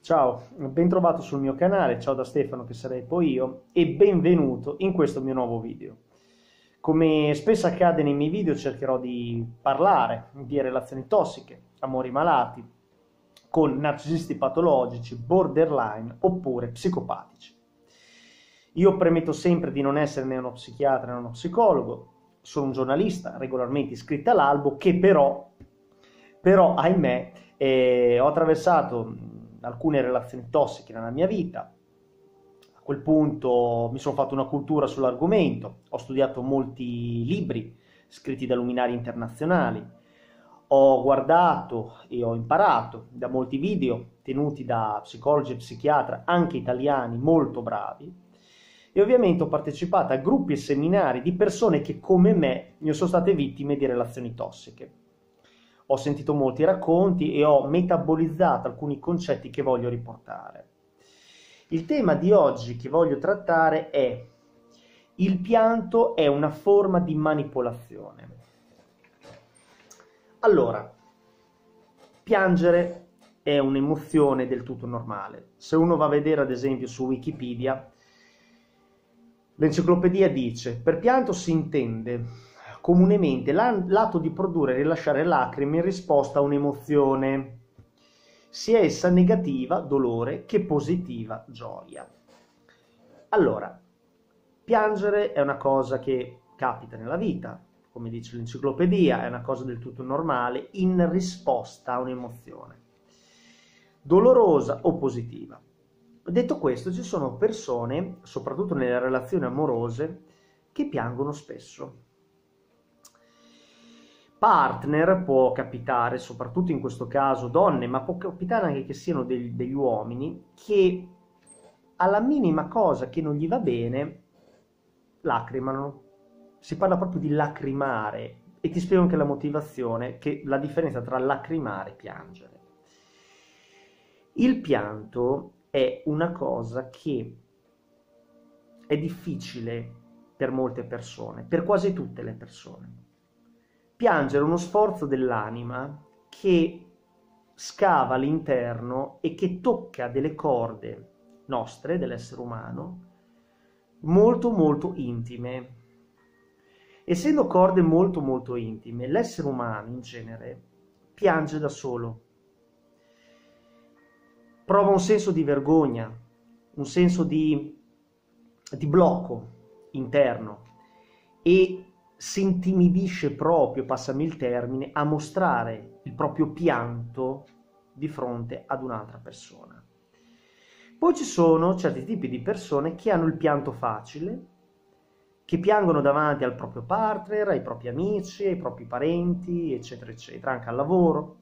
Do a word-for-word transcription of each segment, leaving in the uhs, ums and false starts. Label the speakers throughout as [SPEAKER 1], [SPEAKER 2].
[SPEAKER 1] Ciao, ben trovato sul mio canale, ciao da Stefano che sarei poi io e benvenuto in questo mio nuovo video. Come spesso accade nei miei video cercherò di parlare di relazioni tossiche, amori malati, con narcisisti patologici, borderline oppure psicopatici. Io premetto sempre di non essere né uno psichiatra né uno psicologo, sono un giornalista regolarmente iscritto all'albo che però, però ahimè, eh, ho attraversato alcune relazioni tossiche nella mia vita. A quel punto mi sono fatto una cultura sull'argomento, ho studiato molti libri scritti da luminari internazionali, ho guardato e ho imparato da molti video tenuti da psicologi e psichiatri, anche italiani, molto bravi, e ovviamente ho partecipato a gruppi e seminari di persone che come me ne sono state vittime di relazioni tossiche. Ho sentito molti racconti e ho metabolizzato alcuni concetti che voglio riportare. Il tema di oggi che voglio trattare è: il pianto è una forma di manipolazione. Allora, piangere è un'emozione del tutto normale. Se uno va a vedere ad esempio su Wikipedia, l'enciclopedia dice: per pianto si intende comunemente l'atto di produrre e rilasciare lacrime in risposta a un'emozione, sia essa negativa, dolore, che positiva, gioia. Allora, piangere è una cosa che capita nella vita, come dice l'enciclopedia, è una cosa del tutto normale in risposta a un'emozione, dolorosa o positiva. Detto questo, ci sono persone, soprattutto nelle relazioni amorose, che piangono spesso. Partner, può capitare, soprattutto in questo caso donne, ma può capitare anche che siano degli, degli uomini, che alla minima cosa che non gli va bene, lacrimano. Si parla proprio di lacrimare, e ti spiego anche la motivazione, che la differenza tra lacrimare e piangere. Il pianto è una cosa che è difficile per molte persone, per quasi tutte le persone. Piangere è uno sforzo dell'anima che scava all'interno e che tocca delle corde nostre, dell'essere umano, molto molto intime. Essendo corde molto molto intime, l'essere umano in genere piange da solo. Prova un senso di vergogna, un senso di, di blocco interno e si intimidisce proprio, passami il termine, a mostrare il proprio pianto di fronte ad un'altra persona. Poi ci sono certi tipi di persone che hanno il pianto facile, che piangono davanti al proprio partner, ai propri amici, ai propri parenti, eccetera, eccetera, anche al lavoro.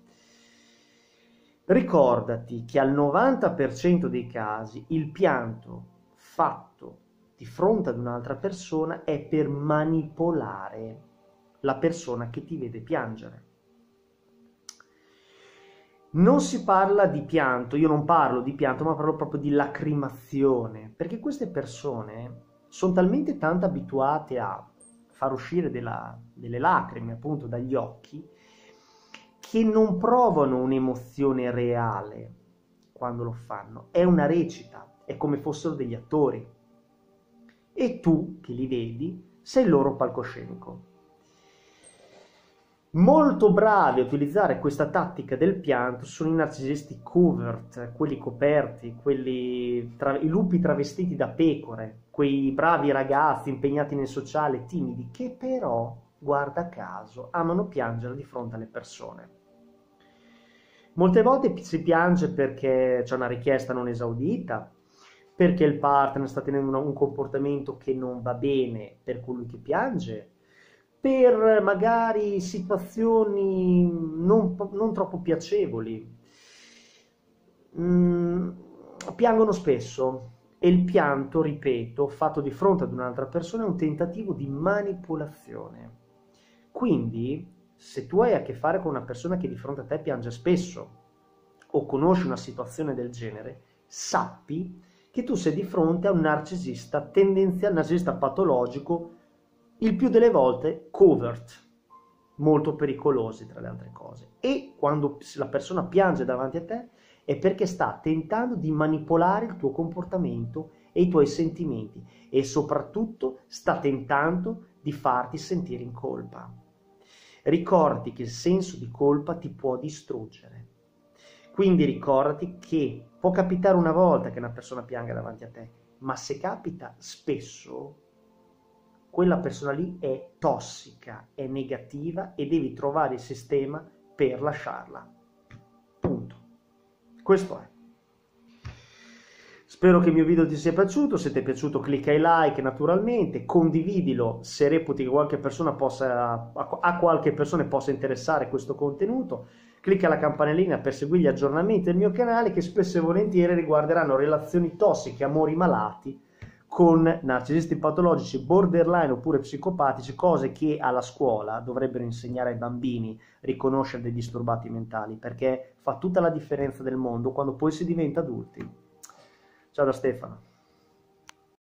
[SPEAKER 1] Ricordati che al novanta per cento dei casi il pianto fatto di fronte ad un'altra persona è per manipolare la persona che ti vede piangere. Non si parla di pianto, io non parlo di pianto, ma parlo proprio di lacrimazione, perché queste persone sono talmente tanto abituate a far uscire della, delle lacrime appunto dagli occhi, che non provano un'emozione reale quando lo fanno. È una recita, è come fossero degli attori. E tu, che li vedi, sei il loro palcoscenico. Molto bravi a utilizzare questa tattica del pianto sono i narcisisti covert, quelli coperti, quelli tra, i lupi travestiti da pecore, quei bravi ragazzi impegnati nel sociale, timidi, che però, guarda caso, amano piangere di fronte alle persone. Molte volte si piange perché c'è una richiesta non esaudita, perché il partner sta tenendo un comportamento che non va bene per colui che piange, per magari situazioni non, non troppo piacevoli. Mm, piangono spesso e il pianto, ripeto, fatto di fronte ad un'altra persona è un tentativo di manipolazione. Quindi, se tu hai a che fare con una persona che di fronte a te piange spesso o conosci una situazione del genere, sappi che tu sei di fronte a un narcisista tendenziale, narcisista patologico, il più delle volte covert, molto pericolosi tra le altre cose. E quando la persona piange davanti a te è perché sta tentando di manipolare il tuo comportamento e i tuoi sentimenti e soprattutto sta tentando di farti sentire in colpa. Ricordati che il senso di colpa ti può distruggere. Quindi ricordati che può capitare una volta che una persona pianga davanti a te, ma se capita spesso, quella persona lì è tossica, è negativa e devi trovare il sistema per lasciarla. Punto. Questo è. Spero che il mio video ti sia piaciuto. Se ti è piaciuto clicca i like naturalmente, condividilo se reputi che qualche persona possa, a qualche persona possa interessare questo contenuto. Clicca la campanellina per seguire gli aggiornamenti del mio canale che spesso e volentieri riguarderanno relazioni tossiche, amori malati con narcisisti patologici, borderline oppure psicopatici, cose che alla scuola dovrebbero insegnare ai bambini riconoscere dei disturbati mentali, perché fa tutta la differenza del mondo quando poi si diventa adulti. Ciao da Stefano.